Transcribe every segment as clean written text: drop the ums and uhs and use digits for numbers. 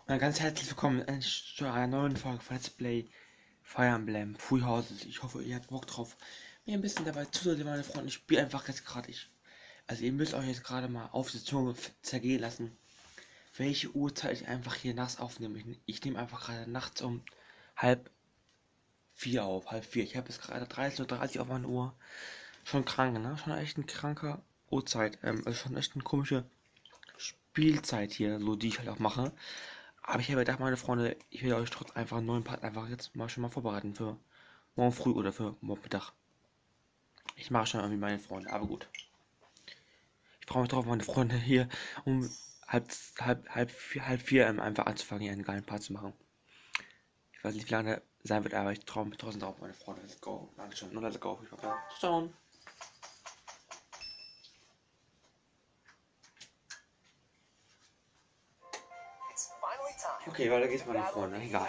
Und ganz herzlich willkommen zu einer neuen Folge von Let's Play Fire Emblem Three Houses. Ich hoffe, ihr habt Bock drauf, mir ein bisschen dabei zuzuhören, meine Freunde. Ich spiele einfach jetzt gerade Also ihr müsst euch jetzt gerade mal auf die Zunge zergehen lassen, welche Uhrzeit ich einfach hier nachts aufnehme. Ich nehme einfach gerade nachts um halb vier auf, halb vier. Ich habe jetzt gerade 13:30 Uhr auf meiner Uhr. Schon krank, ne? Schon echt ein kranker Uhrzeit. Also schon echt eine komische Spielzeit hier, so die ich halt auch mache. Aber ich habe gedacht, meine Freunde, ich will euch trotz einfach einen neuen Part einfach jetzt mal schon mal vorbereiten für morgen früh oder für morgen Mittag. Ich mache schon irgendwie meine Freunde, aber gut. Ich freue mich drauf, meine Freunde hier um halb vier einfach anzufangen, hier einen geilen Part zu machen. Ich weiß nicht, wie lange der sein wird, aber ich traue mich trotzdem drauf, meine Freunde. Let's go. Dankeschön. Nur let's go. Ich hoffe, ciao. Okay, weiter geht's, meine Freunde. Egal.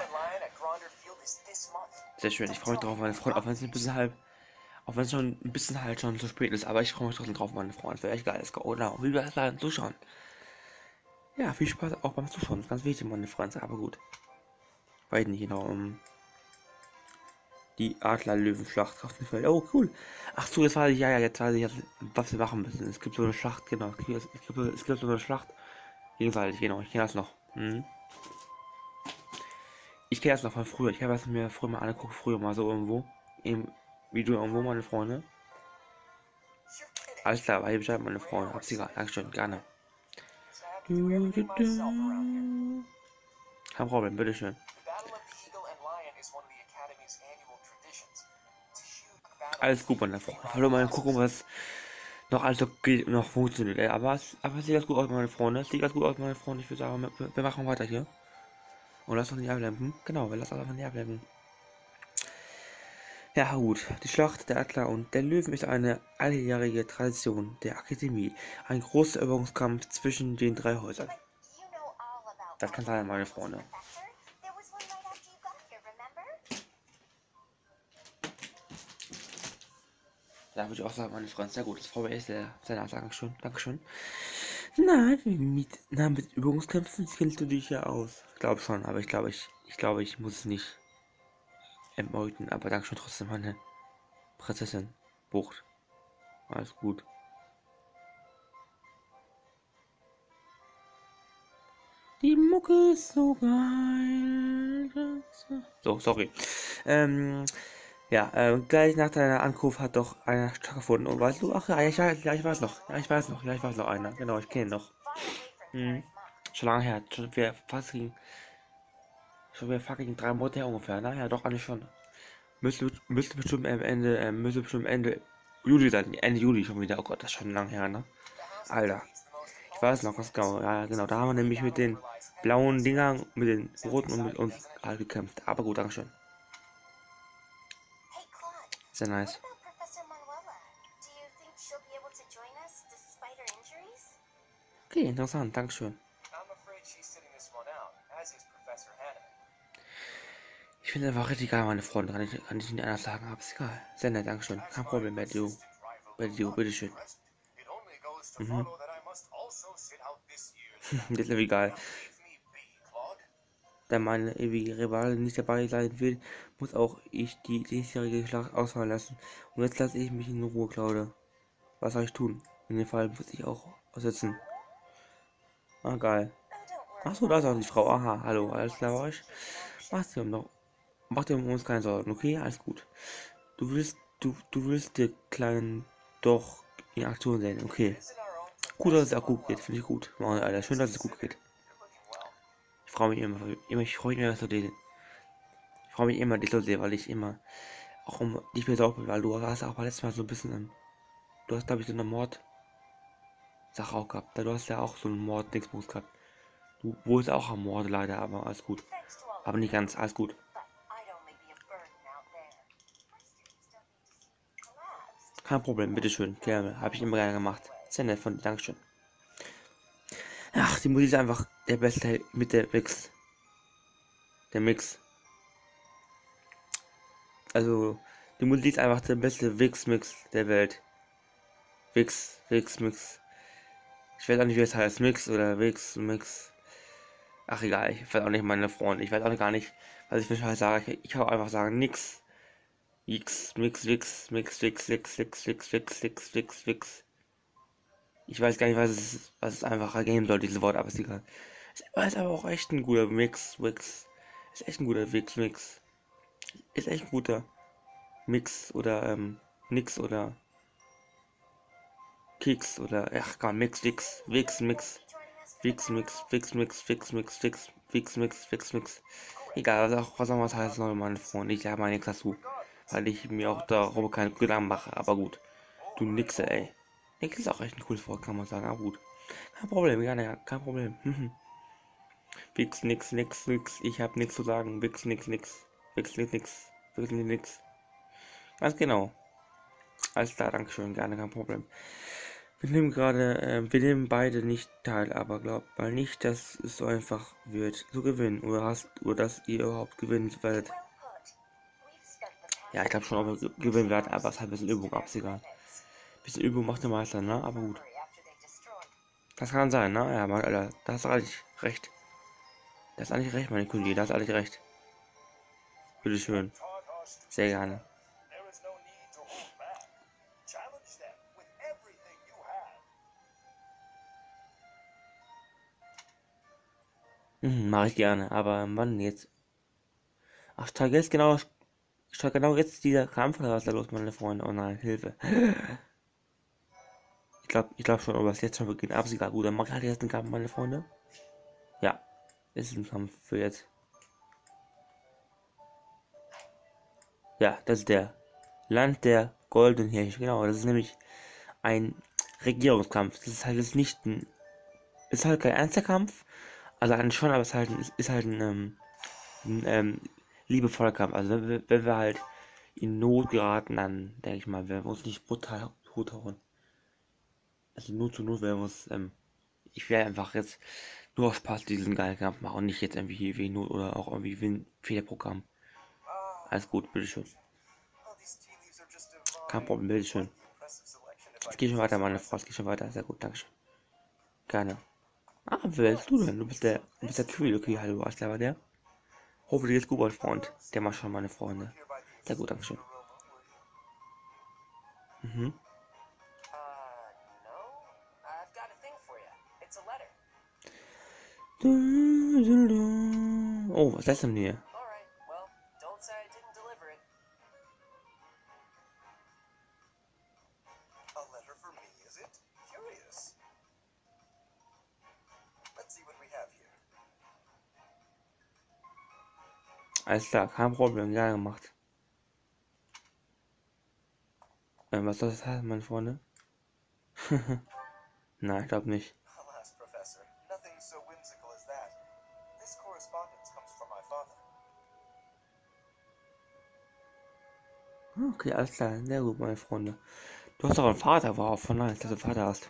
Sehr schön. Ich freue mich drauf, meine Freunde, auch wenn es schon ein bisschen halt schon zu spät ist, aber ich freue mich trotzdem drauf, meine Freunde. Wäre echt geil. Let's go. Oder wie wir es leider zuschauen. Ja, viel Spaß auch beim Zuschauen. Das ist ganz wichtig, meine Freunde. Aber gut. Weiß nicht genau. Die Adler-Löwen-Schlacht auf dem Feld. Oh, cool. Ach so, jetzt weiß ich, ja, jetzt weiß ich, was wir machen müssen. Es gibt so eine Schlacht, genau. Es gibt so eine Schlacht. Gegenseitig, genau. Ich kenne das noch. Ich kenne das noch von früher. Ich habe es mir früher mal angeguckt, früher mal so irgendwo. Im Video irgendwo, meine Freunde. Alles klar, weiß ich Bescheid, meine Freunde. Hab's egal. Dankeschön, gerne. Kein Problem, bitteschön. Alles gut, meine Freunde. Hallo, mal gucken, was noch alles so geht, noch funktioniert. Aber es sieht ganz gut aus, meine Freunde. Es sieht ganz gut aus, meine Freunde. Ich würde sagen, wir machen weiter hier. Und lass uns nicht ablenken. Genau, wir lassen uns einfach nicht ablenken. Ja gut, die Schlacht der Adler und der Löwen ist eine alljährige Tradition der Akademie. Ein großer Übungskampf zwischen den drei Häusern. Das kann sein, meine Freunde. Da würde ich auch sagen, meine Freunde, sehr gut. Das VW ist sehr nice. Dankeschön. Dankeschön. Mit Übungskämpfen kennst du dich ja aus. Ich glaube schon, aber ich muss es nicht ermorden. Aber Dankeschön trotzdem, meine Prinzessin. Bucht. Alles gut. Die Mucke ist so geil. So, sorry. Ähm, ja, gleich nach deiner Ankunft hat doch einer stattgefunden. Und weißt du, ach ja, ich weiß noch. Ja, ich weiß noch einer. Genau, ich kenne ihn noch. Hm. Schon lange her. Schon wieder fucking 3 Monate her ungefähr. Naja, doch, eigentlich schon. Müsste bestimmt Ende Juli sein. Ende Juli schon wieder. Oh Gott, das ist schon lange her, ne? Alter. Ich weiß noch, was genau. Ja, genau. Da haben wir nämlich mit den blauen Dingern, mit den roten und mit uns halt gekämpft. Aber gut, Dankeschön. Sehr nice. Okay, interessant. Dankeschön. Ich finde einfach richtig geil, meine Freunde. Kann ich nicht anders sagen, aber ist egal. Sehr nett, Dankeschön. Kein Problem, bitteschön. Mhm. Das ist ja egal. Da meine ewige Rivale nicht dabei sein will, muss auch ich die diesjährige Schlacht ausfallen lassen. Und jetzt lasse ich mich in Ruhe, Claude. Was soll ich tun? In dem Fall muss ich auch aussetzen. Ah, geil. Achso, da ist auch die Frau. Aha, hallo, alles klar bei euch? Machst du noch. Mach dir um uns keine Sorgen, okay? Alles gut. Du willst den kleinen doch in Aktion sehen, okay. Gut, dass es auch gut geht, finde ich gut. Mann, Alter, schön, dass es gut geht. Ich freue mich immer, dass du den. Ich freue mich immer, dich zu sehen, weil ich immer auch um dich besorgt bin, weil du hast auch beim letzten Mal so ein bisschen, du hast, glaube ich, so eine Mord-Sache auch gehabt. Du hast ja auch so einen Mord-Dingsbums gehabt. Du wurdest auch am Mord leider, aber alles gut. Aber nicht ganz, alles gut. Kein Problem, bitteschön, gerne. Habe ich immer gerne gemacht. Sehr nett von dir, Dankeschön. Ach, die Musik ist einfach der beste mit der Mix. Der Mix. Also, die Musik ist einfach der beste Wix-Mix der Welt. Wix, Mix. Ich weiß auch nicht, wie es heißt. Mix oder Wix, Mix. Ach egal, ich weiß auch nicht meine Freunde. Ich weiß auch gar nicht, was ich für Scheiß sage. Ich kann auch einfach sagen, nix. X, mix, wix, mix, wix, wix, wix, wix, wix, wix, wix, wix. Ich weiß gar nicht, was es einfach ergeben soll, dieses Wort, aber ist egal. Ist aber auch echt ein guter Mix, Wix. Ist echt ein guter Wix, Mix. Ist echt ein guter Mix oder, Nix oder Keks oder, ach komm, Mix, Wix, Wix, Mix. Wix, Mix, Wix, Mix, Wix, Mix, Wix, Wix, Mix, Wix, Mix. Egal, was auch was heißt, soll, meine Freunde. Ich sage mal nichts dazu. Weil ich mir auch darüber keine Gedanken mache. Aber gut. Du Nixe, ey. Nix ist auch echt ein cooles Wort, kann man sagen. Aber gut. Kein Problem, ja, kein Problem. Wix, nix, nix, nix. Ich hab nichts zu sagen. Wix, nix, nix. Wix, nix, nix. Wix, nix, nix. Ganz genau. Alles klar, Dankeschön. Gerne, kein Problem. Wir nehmen beide nicht teil, aber glaubt mal nicht, dass es so einfach wird zu gewinnen oder dass ihr überhaupt gewinnen werdet. Ja, ich glaube schon, ob wir gewinnen werden, aber es hat ein bisschen Übung, absiegern. Ein bisschen Übung macht der Meister, ne? Aber gut. Das kann sein, ne? Ja, mein Alter, da hast du eigentlich recht. Das ist eigentlich recht, meine Königin, da hast du eigentlich recht. Bitteschön. Sehr gerne. Mache ich gerne, aber wann jetzt? Ach, ich genau jetzt dieser Kampf oder was ist da los, meine Freunde? Oh nein, Hilfe. Ich glaube schon, aber es jetzt schon beginnt. Absieger, gut, dann mache ich halt jetzt den Kampf, meine Freunde. Ja, ist ein Kampf für jetzt. Ja, das ist der Land der Golden Hirsch. Genau, das ist nämlich ein Regierungskampf. Das ist halt jetzt nicht ein, ist halt kein ernster Kampf. Also eigentlich schon, aber ist halt ein liebevoller Kampf. Also wenn wir halt in Not geraten, dann denke ich mal, werden wir uns nicht brutal tothauen. Also nur zu Not werden wir uns, ich werde einfach jetzt nur aus Spaß diesen geilen Kampf machen und nicht jetzt irgendwie wie Not oder auch irgendwie wie ein Fehlerprogramm. Alles gut, bitteschön. Kein Problem, bitteschön. Es geht schon weiter, meine Frau, es geht schon weiter. Sehr gut, dankeschön. Gerne. Ah, wer bist du denn? Du bist der Kiwi, okay, hallo, was war der? Hoffentlich ist gut, mein Freund. Der macht schon meine Freunde. Sehr gut, dankeschön. Mhm. Oh, was ist das denn hier? Alles klar, kein Problem, gerne gemacht. Was soll das heißen, meine Freunde? Nein, ich glaube nicht. Okay, alles klar, sehr gut, meine Freunde. Du hast doch einen Vater, wow, von nice, dass du einen Vater hast.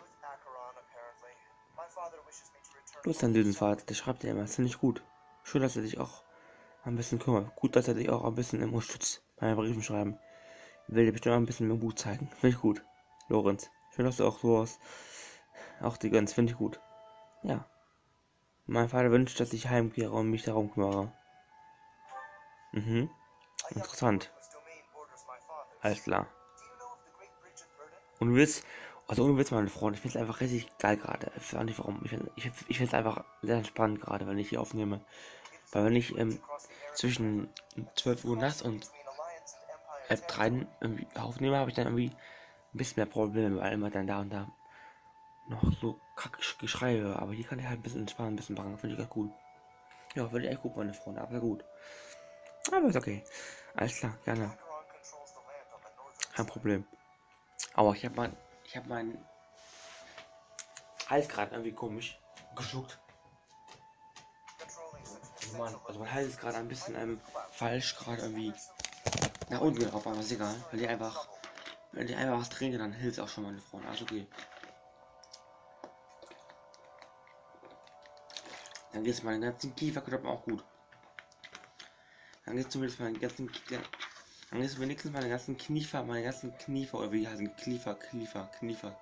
Du hast einen süßen Vater, der schreibt dir immer, das finde ich gut. Schön, dass er dich auch ein bisschen kümmert. Gut, dass er dich auch ein bisschen unterstützt beim Briefen schreiben. Will dir bestimmt ein bisschen mehr Mut zeigen. Finde ich gut. Lorenz, schön, dass du auch sowas auch die gönnst, finde ich gut. Ja. Mein Vater wünscht, dass ich heimkehre und mich darum kümmere. Mhm. Interessant. Alles klar. Und du willst, also ohne Witz, meine Freunde, ich finde es einfach richtig geil gerade. Ich weiß auch nicht warum. Ich finde es einfach sehr entspannt gerade, wenn ich hier aufnehme. Weil wenn ich zwischen 12 Uhr nachts und halb 3 irgendwie aufnehme, habe ich dann irgendwie ein bisschen mehr Probleme, weil immer dann da und da noch so Geschrei höre. Aber hier kann ich halt ein bisschen entspannen, ein bisschen machen. Finde ich ganz cool. Ja, finde ich echt gut, meine Freunde. Aber gut. Aber ist okay. Alles klar, gerne. Kein Problem. Aber ich habe meinen Hals gerade irgendwie komisch geschuckt. Also mein Hals ist gerade ein bisschen falsch, gerade irgendwie nach unten gelaufen, aber ist egal. Wenn ich einfach was trinke, dann hilft es auch schon, meine Freunde. Also okay. Dann geht es meinen ganzen Kieferknochen auch gut. Dann geht es zumindest meinen ganzen dann ist wenigstens meine ganzen Kniefer, oder wie heißen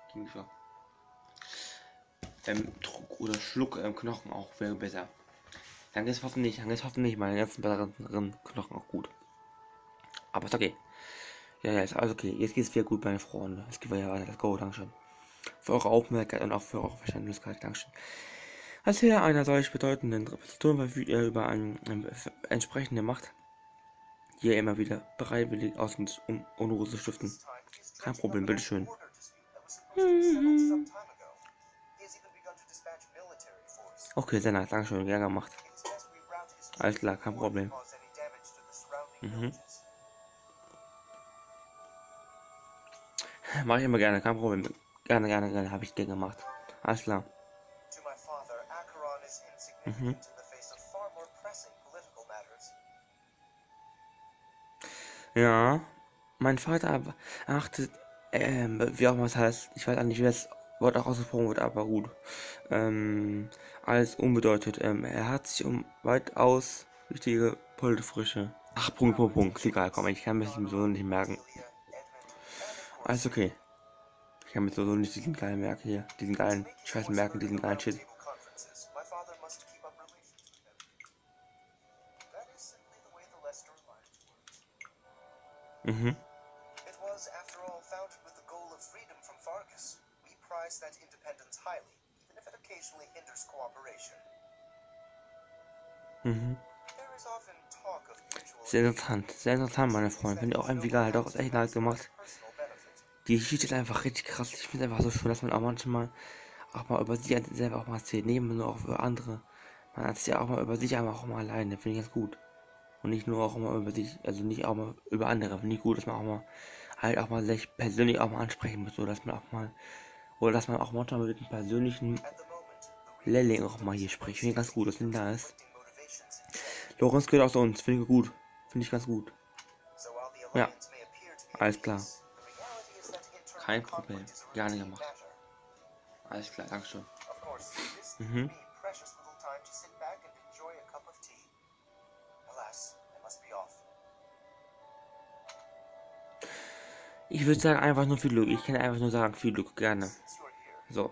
Kniefer. Druck oder Schluck Knochen auch wäre besser. Dann ist hoffentlich meine letzten besseren Knochen auch gut. Aber ist okay. Ja, ja, ist alles okay. Jetzt geht es wieder gut, meine Freunde. Es geht weiter, let's go, Dankeschön. Für eure Aufmerksamkeit und auch für eure Verständlichkeit, Dankeschön. Als Herr einer solch bedeutenden Repräsentation verfügt er über eine entsprechende Macht, die er immer wieder bereitwillig ausnutzt, um Unruhe zu stiften. Kein Problem, bitteschön. Okay, sehr nice, Dankeschön, gerne gemacht. Alles klar, kein Problem. Mach ich immer gerne, kein Problem. Gerne, habe ich gerne gemacht. Alles klar. Ja, mein Vater achtet, wie auch immer es heißt, ich weiß auch nicht, wie das Wort auch ausgesprochen wird, aber gut. Alles unbedeutet. Er hat sich um weitaus wichtige Poltefrische. Ach, Punkt. Ist egal, komm, ich kann mir das so nicht merken. Alles okay. Ich kann mir so nicht diesen geilen Merken hier, diesen geilen Scheiß merken, diesen geilen Shit. Mhm. Mhm. Sehr interessant, meine Freunde. Finde ich auch irgendwie geil, doch echt nice gemacht. Die Geschichte ist einfach richtig krass. Ich finde es einfach so schön, dass man auch manchmal auch mal über sich selber auch mal erzählt, neben nur auch über andere. Man erzählt ja auch mal über sich, aber auch mal alleine. Finde ich ganz gut. Und nicht nur auch mal über sich, also nicht auch mal über andere. Finde ich gut, dass man auch mal halt auch mal sich persönlich auch mal ansprechen muss, oder dass man auch mal, oder dass man auch manchmal mit einem persönlichen Lehrling auch mal hier spricht. Finde ich ganz gut, dass man da ist. Lorenz gehört auch zu uns, finde ich gut. Finde ich ganz gut. Ja, alles klar. Kein Problem. Gerne gemacht. Alles klar, Dankeschön. Mhm. Ich würde sagen, einfach nur viel Glück. Ich kann einfach nur sagen, viel Glück, gerne. So.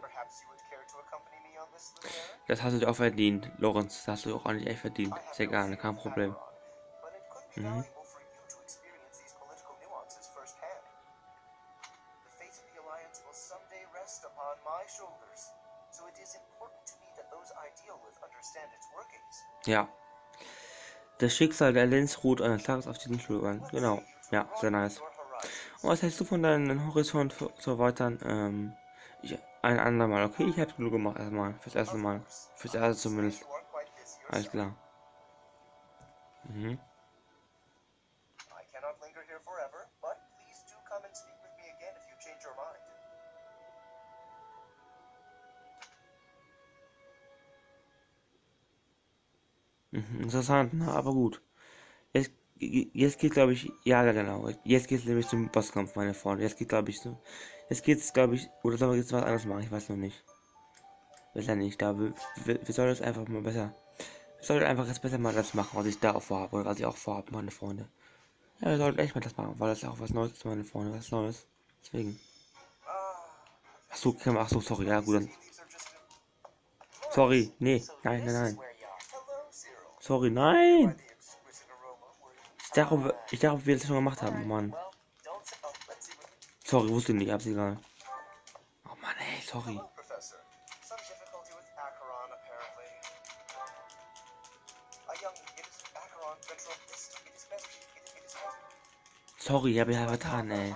Das hast du dir auch verdient, Lorenz. Das hast du auch eigentlich echt verdient. Sehr gerne, kein Problem. Mhm. Ja. Das Schicksal der Lenz ruht eines Tages auf diesen Schultern. Genau. Ja, sehr nice. Und was hältst du von deinem Horizont zu erweitern? Ein andermal. Okay, ich hab's genug gemacht erstmal. Fürs erste Mal. Fürs erste zumindest. Alles klar. Mhm. Interessant, na, aber gut. Jetzt geht glaube ich, ja genau. Jetzt geht es nämlich zum Bosskampf, meine Freunde. Jetzt geht glaube ich so. Jetzt geht's glaube ich, oder sollen wir jetzt was anderes machen? Ich weiß noch nicht. Weiß ja nicht, wir sollen das einfach mal besser. Wir sollten einfach jetzt besser mal das machen, was ich da auch vorhabe, oder was ich auch vorhabe, meine Freunde. Ja, wir sollten echt mal das machen, weil das ja auch was Neues ist, meine Freunde, was Neues. Deswegen. Ach so, sorry, ja gut, dann. Sorry, nee, nein. Sorry, nein! Ich dachte, wir das schon gemacht haben, Mann. Sorry, wusste nicht, hab's egal. Oh Mann, ey, sorry. Sorry, hab ich ja vertan, ey.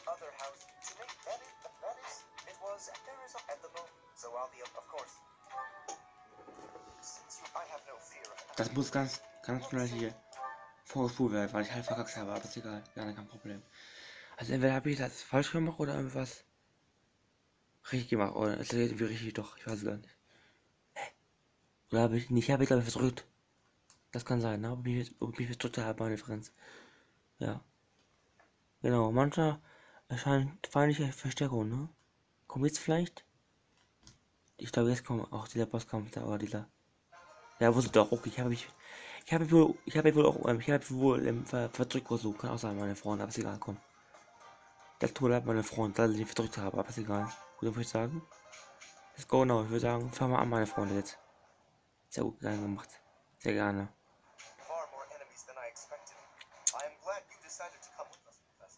Das muss ganz schnell hier vorgespult werden, weil ich halt verkackt habe, aber ist egal, gerne kein Problem. Also entweder habe ich das falsch gemacht oder irgendwas richtig gemacht, oder ist das irgendwie richtig doch, ich weiß es gar nicht. Oder habe ich nicht, habe ich glaube ich verdrückt. Das kann sein, ne? Ob ich verdrückt habe, meine Friends. Ja. Genau, mancher erscheint feindliche Verstärkung, ne? Kommt jetzt vielleicht? Ich glaube, jetzt kommt auch dieser Bosskampf da, oder dieser. Ja, wusste doch, okay, ich habe wohl auch, ich habe wohl verdrückt oder so, kann auch sein, meine Freunde, aber ist egal, komm. Das tut leid, meine Freunde, dass ich ihn verdrückt habe, aber ist egal. Gut, würde ich sagen. Let's go now, ich würde sagen, fangen wir an, meine Freunde, jetzt. Sehr gut, geil gemacht. Sehr gerne. Far more enemies than I expected. I am glad you decided to come with us, Professor.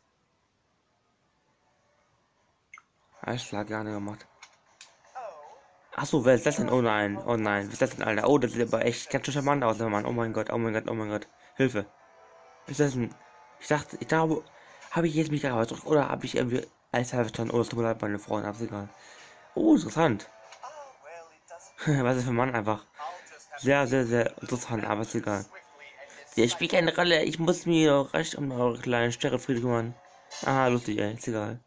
Alles klar, gerne gemacht. Oh, Achso, wer ist das denn? Oh nein, oh nein, was ist das denn, Alter? Oh, das sieht aber echt ganz schön charmant aus, der Mann. Oh mein Gott, oh mein Gott, oh mein Gott. Hilfe. Ist das ein... ich dachte, habe ich jetzt mich gerade gedrückt oder habe ich irgendwie alles halb verstanden? Oh, es tut mir leid, meine Freunde, aber ist egal. Oh, interessant. ah, well, it doesn't. Was ist für ein Mann einfach. I'll just have Sehr, sehr, sehr interessant, aber ist egal. swiftly and Der spielt keine Rolle, ich muss mir recht um eure kleinen Sterrefriede kümmern. Aha, lustig, ey, ist egal.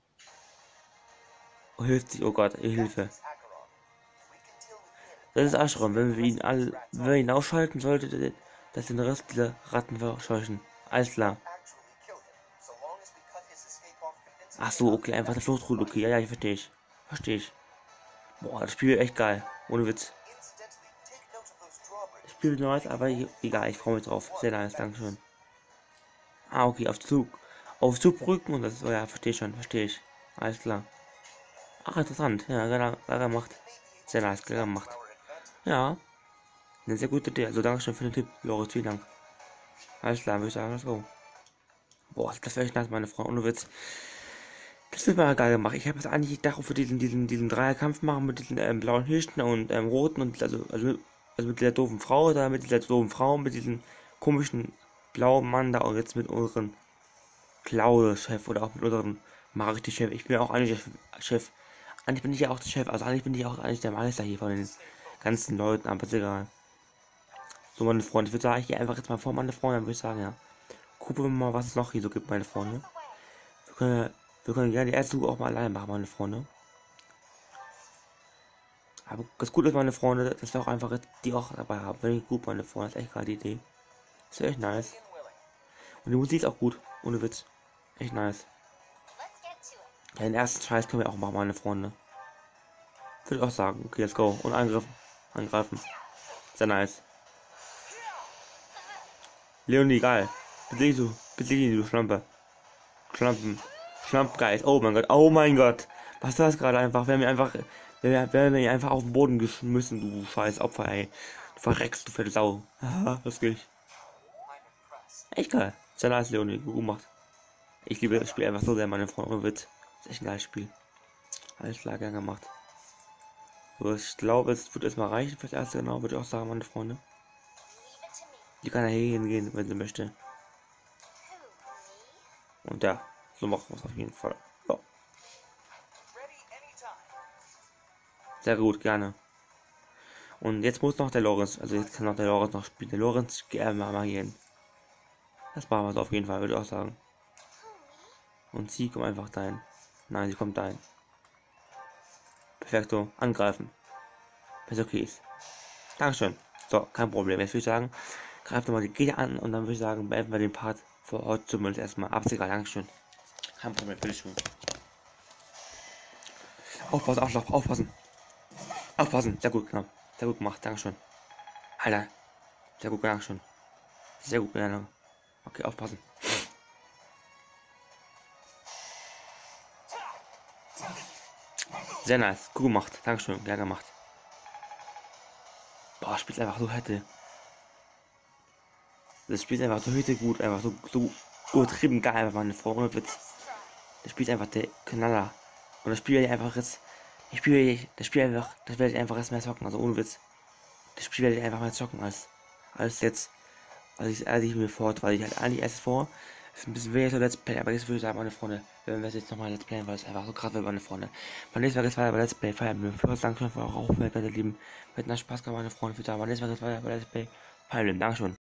Oh, hilft sich, oh Gott, Hilfe. Acheron. We can deal with him. Das ist Aschron, wenn wir ihn ausschalten, sollte das den Rest dieser Ratten verscheuchen. Alles klar. Actually kill him, so long as we cut his escape off convincingly. Ach so, okay, einfach eine Fluchtroute, okay, ja, ja, ich verstehe ich. Verstehe ich. Boah, das Spiel wird echt geil, ohne Witz. Incidentally, take note of those drawbridges. Das Spiel wird nice, aber egal, ich freue mich drauf. Sehr nice, dankeschön. Ah, okay, auf Zugbrücken und das ist, oh ja, verstehe schon, verstehe ich. Alles klar. Ach, interessant, ja, geil gemacht. Sehr nice, geil gemacht. Our advantage. Ja, eine sehr gute Idee. Also dankeschön für den Tipp, Loris, vielen Dank. Alles klar, würde ich sagen, let's go. Boah, das wäre echt nice, meine Freunde, ohne Witz. Das wird mal geil gemacht. Ich habe jetzt eigentlich darauf für diesen Dreierkampf machen mit diesen blauen Hirschen und roten und also mit dieser doofen Frau da, mit dieser doofen Frau, mit diesem komischen blauen Mann da und jetzt mit unseren Klaus-Chef oder auch mit unseren Marketing-Chef. Ich bin ja auch eigentlich der Chef. Eigentlich bin ich ja auch der Chef, also eigentlich bin ich auch eigentlich der Meister hier von den ganzen Leuten, aber ist egal. So, meine Freunde, ich würde sagen, ich gehe einfach jetzt mal vor, meine Freunde, dann würde ich sagen, ja. Gucken wir mal, was es noch hier so gibt, meine Freunde. Wir können gerne die erste Suche auch mal alleine machen, meine Freunde. Aber das Gute ist, meine Freunde, dass wir auch einfach die auch dabei haben. Finde ich gut, meine Freunde. Das ist echt gerade die Idee. Das ist echt nice. Und die Musik ist auch gut. Ohne Witz. Echt nice. Ja, den ersten Scheiß können wir auch machen, meine Freunde. Würde ich auch sagen. Okay, let's go. Und angreifen. Angreifen. Sehr nice. Leonie, geil. Besiege du Schlampe. Schlampgeist. Oh mein Gott. Oh mein Gott. Was ist das gerade einfach? Wir haben mir einfach auf den Boden geschmissen, du scheiß Opfer, ey. Du verreckst, du fette Sau. Haha, das geht. I'm impressed. Echt geil. Sehr nice, Leonie. Gut gemacht. Ich liebe das Spiel einfach so sehr, meine Freunde. Ohne Witz. Das ist echt ein geiles Spiel. Alles klar, gern gemacht. So, ich glaube, es wird erstmal reichen fürs erste, genau, würde ich auch sagen, meine Freunde. Die kann ja hier hingehen, wenn sie möchte. Und ja, so machen wir es auf jeden Fall. Ja, Ready anytime. sehr gut, gerne. Und jetzt muss noch der Lorenz, also jetzt kann noch der Lorenz noch spielen. Der Lorenz, mal hier hin. Das machen wir so auf jeden Fall, würde ich auch sagen. Und sie kommt einfach dahin. Nein, sie kommt dahin. Perfekto, angreifen. Wenn es okay ist. Dankeschön. So, kein Problem. Jetzt würde ich sagen, greift nochmal die Gegner an und dann würde ich sagen, beenden wir den Part vor Ort zumindest erstmal. Aber ist egal, Dankeschön. Kein Problem, bitteschön. Aufpassen, Arschloch, aufpassen. Aufpassen, sehr gut, genau. Sehr gut gemacht, Dankeschön. Alter, sehr gut, Dankeschön. Sehr gut, gerne. Okay, aufpassen. Sehr nice, gut gemacht, Dankeschön, gerne gemacht. Boah, spielt einfach so hätte. Das spielt einfach so heute gut, einfach so übertrieben geil, einfach meine Frau, ohne Witz. Das spielt einfach der Knaller. Und das Spiel werde ich einfach jetzt. Das werde ich einfach erst mehr zocken, also ohne Witz. Das Spiel werde ich einfach mehr zocken als jetzt. Als ich mir fort, weil ich halt eigentlich erst vor. Ist ein bisschen weniger so Let's Play, aber jetzt würde ich sagen, meine Freunde, wenn wir jetzt nochmal Let's Playen, weil es einfach so krass wird, meine Freunde. Beim nächsten Mal geht's weiter bei Let's Play Fire Emblem. First, danke für eure Aufmerksamkeit, meine Lieben. Mit einer Spaß, meine Freunde, für da. Beim nächsten Mal geht's weiter bei Let's Play Fire Emblem. Dankeschön.